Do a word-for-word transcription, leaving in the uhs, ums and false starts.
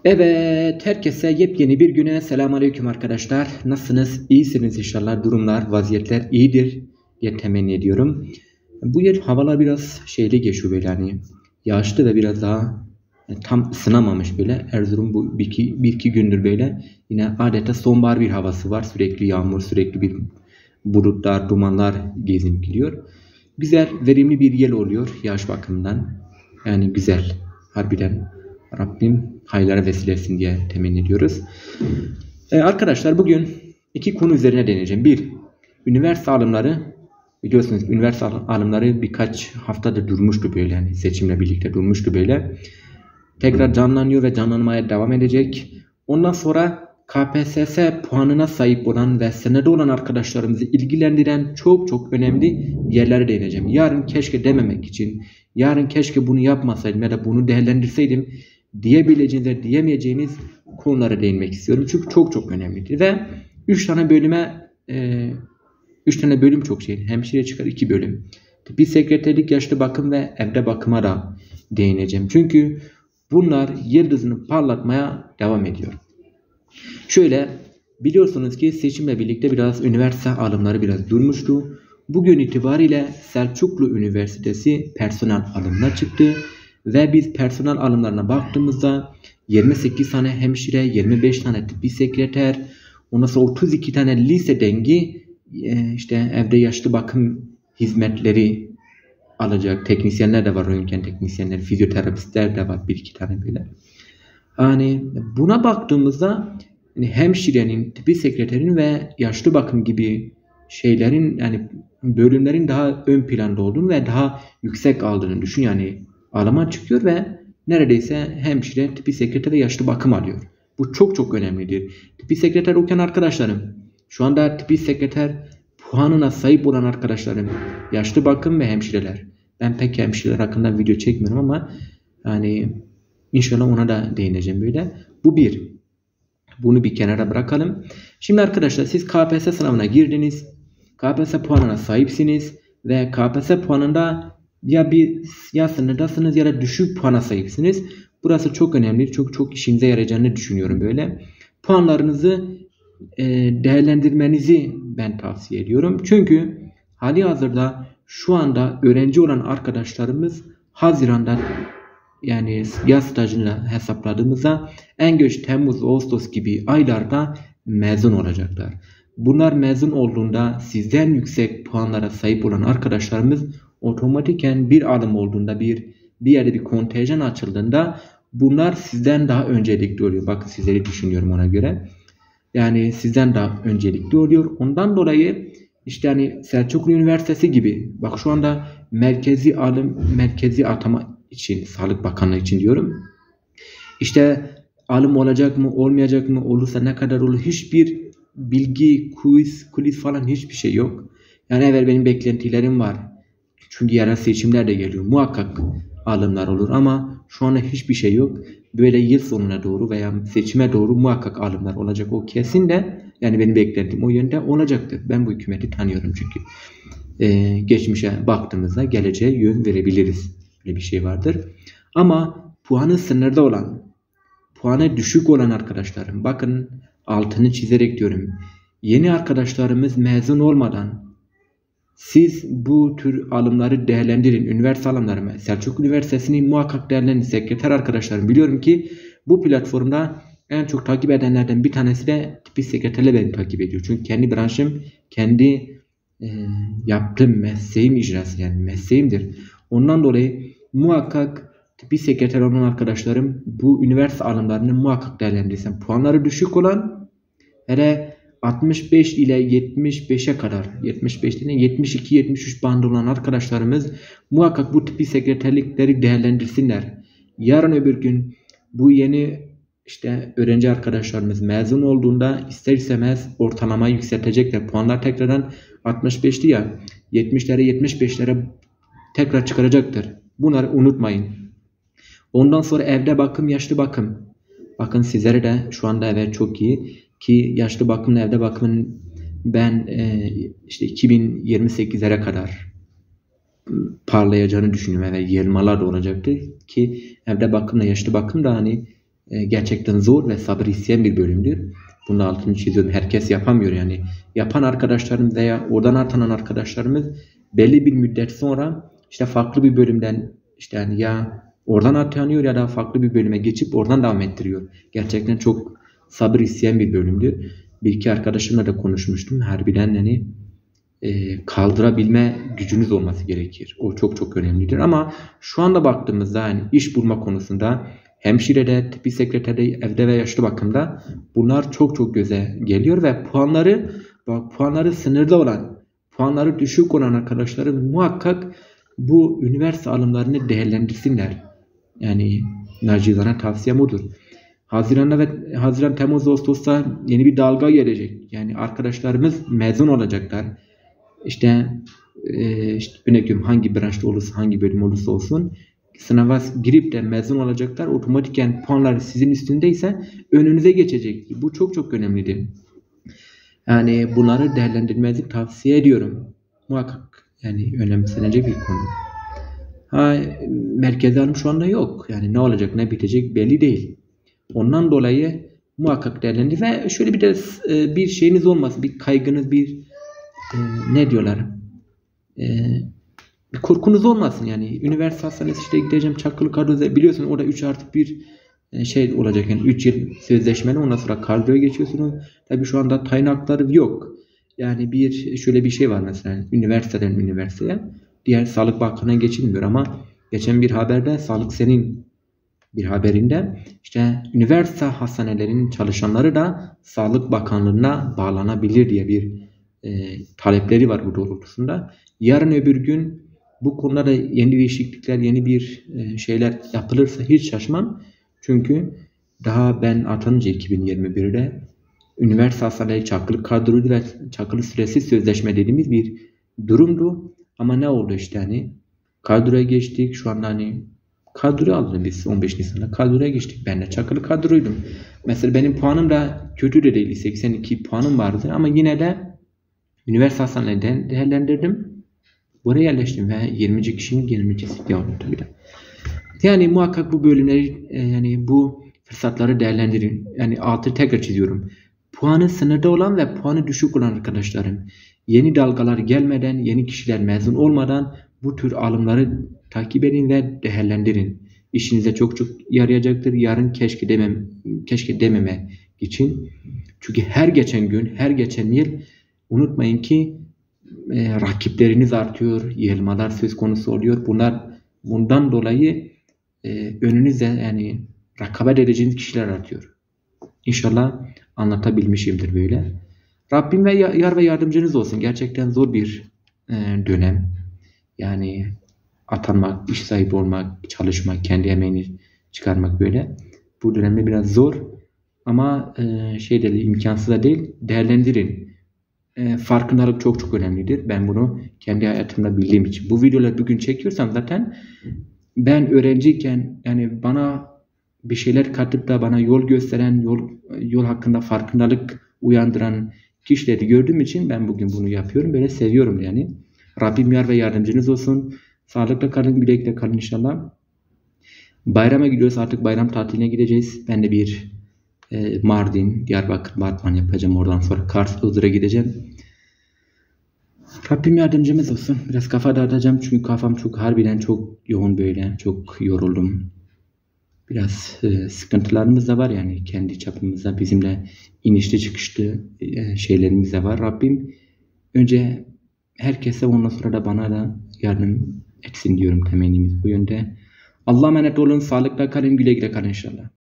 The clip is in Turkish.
Evet, herkese yepyeni bir güne selamünaleyküm arkadaşlar. Nasılsınız? İyisiniz inşallah. Durumlar, vaziyetler iyidir diye temenni ediyorum. Bu yıl havalar biraz şeyli geçiyor böyle hani yağışlı ve biraz daha yani tam ısınamamış böyle. Erzurum bu bir iki, bir iki gündür böyle yine adeta sonbahar bir havası var. Sürekli yağmur, sürekli bir bulutlar, dumanlar gezinip gidiyor. Güzel, verimli bir yıl oluyor yağış bakımından. Yani güzel, harbiden. Rabbim hayırlara vesile etsin diye temenni ediyoruz. Ee, arkadaşlar bugün iki konu üzerine deneyeceğim. Bir, üniversite alımları. Biliyorsunuz üniversite alımları birkaç haftadır durmuştu böyle. Yani seçimle birlikte durmuştu böyle. Tekrar canlanıyor ve canlanmaya devam edecek. Ondan sonra K P S S puanına sahip olan ve senede olan arkadaşlarımızı ilgilendiren çok çok önemli yerlere değineceğim. Yarın keşke dememek için, yarın keşke bunu yapmasaydım ya da bunu değerlendirseydim diyebileceğiniz ve diyemeyeceğiniz konulara değinmek istiyorum. Çünkü çok çok önemlidir. Ve üç tane bölüme üç tane bölüm çok şey. Hemşire çıkar iki bölüm. Bir sekreterlik, yaşlı bakım ve evde bakıma da değineceğim. Çünkü bunlar yıldızını parlatmaya devam ediyor. Şöyle biliyorsunuz ki seçimle birlikte biraz üniversite alımları biraz durmuştu. Bugün itibariyle Selçuklu Üniversitesi personel alımına çıktı. Ve biz personel alımlarına baktığımızda yirmi sekiz tane hemşire, yirmi beş tane tıbbi sekreter, ondan sonra otuz iki tane lise dengi işte evde yaşlı bakım hizmetleri alacak teknisyenler de var, röntgen teknisyenleri, fizyoterapistler de var bir iki tane böyle. Yani buna baktığımızda yani hemşirenin, tıbbi sekreterin ve yaşlı bakım gibi şeylerin yani bölümlerin daha ön planda olduğunu ve daha yüksek aldığını düşün yani. Alama çıkıyor ve neredeyse hemşire, tıbbi sekreter ve yaşlı bakım alıyor. Bu çok çok önemlidir. Tıbbi sekreter okuyan arkadaşlarım, şu anda tıbbi sekreter puanına sahip olan arkadaşlarım, yaşlı bakım ve hemşireler. Ben pek hemşireler hakkında video çekmiyorum ama yani inşallah ona da değineceğim böyle. Bu bir. Bunu bir kenara bırakalım. Şimdi arkadaşlar siz K P S S sınavına girdiniz. K P S S puanına sahipsiniz ve K P S S puanında ya bir ya sınırdasınız ya da düşük puana sahipsiniz. Burası çok önemli. Çok çok işinize yarayacağını düşünüyorum böyle. Puanlarınızı e, değerlendirmenizi ben tavsiye ediyorum. Çünkü hali hazırda şu anda öğrenci olan arkadaşlarımız Haziran'da yani yaz stajını hesapladığımızda en geç Temmuz, Ağustos gibi aylarda mezun olacaklar. Bunlar mezun olduğunda sizden yüksek puanlara sahip olan arkadaşlarımız otomatiken bir alım olduğunda bir bir yerde bir kontenjan açıldığında bunlar sizden daha öncelikli oluyor. Bakın sizleri düşünüyorum ona göre. Yani sizden daha öncelikli oluyor. Ondan dolayı işte hani Selçuklu Üniversitesi gibi bak şu anda merkezi alım, merkezi atama için, Sağlık Bakanlığı için diyorum. İşte alım olacak mı, olmayacak mı, olursa ne kadar olur hiçbir bilgi, quiz, kulis falan hiçbir şey yok. Yani evet benim beklentilerim var. Çünkü yerel seçimler de geliyor. Muhakkak alımlar olur ama şu anda hiçbir şey yok. Böyle yıl sonuna doğru veya seçime doğru muhakkak alımlar olacak. O kesin de yani benim beklentim o yönde olacaktır. Ben bu hükümeti tanıyorum çünkü. Ee, geçmişe baktığımızda geleceğe yön verebiliriz. Böyle bir şey vardır. Ama puanı sınırda olan, puanı düşük olan arkadaşlarım, bakın altını çizerek diyorum. Yeni arkadaşlarımız mezun olmadan siz bu tür alımları değerlendirin. Üniversite alımları, Selçuklu Üniversitesi'ni muhakkak değerlendirin. Sekreter arkadaşlarım biliyorum ki bu platformda en çok takip edenlerden bir tanesi de tıbbi sekreterle beni takip ediyor. Çünkü kendi branşım, kendi e, yaptığım mesleğim icrası yani mesleğimdir. Ondan dolayı muhakkak tıbbi sekreter olan arkadaşlarım bu üniversite alımlarını muhakkak değerlendirsin. Puanları düşük olan hele altmış beş ile yetmiş beşe kadar yetmiş beş ile yetmiş iki yetmiş üç bandı olan arkadaşlarımız muhakkak bu tıbbi sekreterlikleri değerlendirsinler. Yarın öbür gün bu yeni işte öğrenci arkadaşlarımız mezun olduğunda ister istemez ortalamayı yükseltecekler. Puanlar tekrardan altmış beşti ya yetmişlere yetmiş beşlere tekrar çıkaracaktır. Bunları unutmayın. Ondan sonra evde bakım, yaşlı bakım. Bakın sizlere de şu anda evet çok iyi. Ki yaşlı bakımla evde bakımın ben e, işte iki bin yirmi sekizlere kadar parlayacağını düşünüyorum ve yayılmalar da olacaktır ki evde bakımla yaşlı bakım da hani e, gerçekten zor ve sabır isteyen bir bölümdür. Bunun altını çiziyorum. Herkes yapamıyor yani. Yapan arkadaşlarımız veya oradan atanan arkadaşlarımız belli bir müddet sonra işte farklı bir bölümden işte yani ya oradan atanıyor ya da farklı bir bölüme geçip oradan devam ettiriyor. Gerçekten çok sabır isteyen bir bölümdür. Bir iki arkadaşımla da konuşmuştum. Harbiden hani e, kaldırabilme gücünüz olması gerekir. O çok çok önemlidir. Ama şu anda baktığımızda yani iş bulma konusunda hemşirede, tıbbi sekreterde, evde ve yaşlı bakımda bunlar çok çok göze geliyor ve puanları bak puanları sınırda olan, puanları düşük olan arkadaşlarım muhakkak bu üniversite alımlarını değerlendirsinler. Yani nacizane tavsiyem odur. Haziran'da ve Haziran, Temmuz, Ağustos'ta yeni bir dalga gelecek. Yani arkadaşlarımız mezun olacaklar. İşte, e, işte örnek veriyorum hangi branşta olursa, hangi bölüm olursa olsun sınava girip de mezun olacaklar. Otomatiken puanları sizin üstündeyse önünüze geçecek. Bu çok çok önemlidir. Yani bunları değerlendirmenizi tavsiye ediyorum. Muhakkak yani önemsenecek bir konu. Ha, merkezi alım şu anda yok. Yani ne olacak ne bitecek belli değil. Ondan dolayı muhakkak değerlendir ve şöyle bir de e, bir şeyiniz olmasın, bir kaygınız, bir e, ne diyorlar, e, bir korkunuz olmasın yani. Üniversite hastanesi işte gideceğim Çakılı Kadro'da biliyorsun orada üç artı bir e, şey olacak yani üç yıl sözleşmeli ondan sonra kadroya geçiyorsunuz. Tabii şu anda tayin hakları yok. Yani bir şöyle bir şey var mesela üniversiteden üniversiteye diğer Sağlık Bakanı'na geçilmiyor ama geçen bir haberde Sağlık Sen'in bir haberinde işte üniversite hastanelerinin çalışanları da Sağlık Bakanlığı'na bağlanabilir diye bir e, talepleri var bu doğrultusunda. Yarın öbür gün bu konuda da yeni değişiklikler, yeni bir e, şeyler yapılırsa hiç şaşmam. Çünkü daha ben atanınca iki bin yirmi birde üniversite hastaneleri çakılı kadroydu ve çakılı süresiz sözleşme dediğimiz bir durumdu. Ama ne oldu işte hani kadroya geçtik şu anda hani kadroya aldık biz on beş Nisan'da kadroya geçtik. Ben de çakılı kadroydum. Mesela benim puanım da kötü de değil. seksen iki puanım vardı ama yine de üniversite hastanelerinden değerlendirdim. Buraya yerleştim ve yirminci kişinin yirmincisi devam tabii de. Yani muhakkak bu bölümleri yani bu fırsatları değerlendirin. Yani altı tekrar çiziyorum. Puanı sınırda olan ve puanı düşük olan arkadaşlarım yeni dalgalar gelmeden, yeni kişiler mezun olmadan bu tür alımları takip edin ve değerlendirin. İşinize çok çok yarayacaktır. Yarın keşke demem, keşke dememe için. Çünkü her geçen gün, her geçen yıl unutmayın ki e, rakipleriniz artıyor, yığılmalar söz konusu oluyor. Bunlar bundan dolayı e, önünüzde yani rekabet edeceğiniz kişiler artıyor. İnşallah anlatabilmişimdir böyle. Rabbim ve yar ve yardımcınız olsun. Gerçekten zor bir e, dönem. Yani atanmak, iş sahibi olmak, çalışmak, kendi emeğini çıkarmak böyle. Bu dönemde biraz zor ama e, şey değil, imkansız da değil. Değerlendirin. E, farkındalık çok çok önemlidir. Ben bunu kendi hayatımda bildiğim için. Bu videoları bugün çekiyorsam zaten ben öğrenciyken yani bana bir şeyler katıp da bana yol gösteren, yol yol hakkında farkındalık uyandıran kişileri gördüğüm için ben bugün bunu yapıyorum. Böyle seviyorum yani. Rabbim yar ve yardımcınız olsun. Sağlıkla kalın, güle kalın inşallah. Bayrama gidiyoruz. Artık bayram tatiline gideceğiz. Ben de bir e, Mardin, Diyarbakır, Batman yapacağım. Oradan sonra Kars, Iğdır'a gideceğim. Rabbim yardımcımız olsun. Biraz kafa dağıtacağım. Çünkü kafam çok harbiden çok yoğun böyle. Çok yoruldum. Biraz e, sıkıntılarımız da var yani kendi çapımızda. Bizim de inişli çıkışlı e, şeylerimiz de var. Rabbim önce herkese ondan sonra da bana da yardım etsin diyorum temennimiz bu yönde. Allah'a emanet olun. Sağlıkla kalın. Güle güle kalın inşallah.